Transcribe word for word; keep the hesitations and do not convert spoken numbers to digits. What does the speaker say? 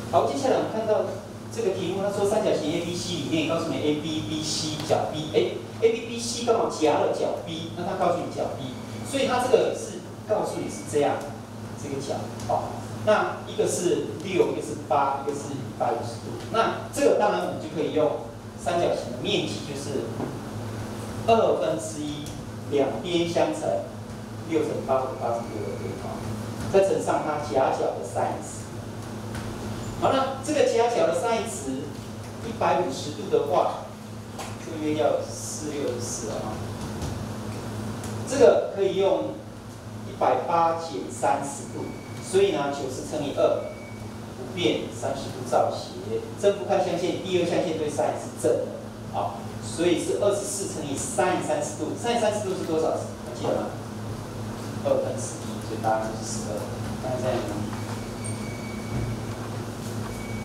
好，接下来我们看到这个题目，他说三角形 A B C 里面告诉你 A B B C 角 B， 哎 ，A B B C 刚好夹了角 B， 那他告诉你角 B， 所以他这个是告诉你是这样，这个角，好，那一个是六，一个是八，一个是一百五十度，那这个当然我们就可以用三角形的面积就是二分之一，两边相乘六乘八等于八十六的对方，再乘上它夹角的 sin 值。好，那这个夹角的 sin 值一百五十度的话，这个约要四六十四啊。这个可以用一百八减三十度，所以呢，九十乘以二，不变三十度照斜，正负看象限，第二象限对 sin 是正的，好，所以是二十四乘以 sin 三十度 ，sin 三十度是多少？还记得吗？二分之一，所以答案就是十二。看这样。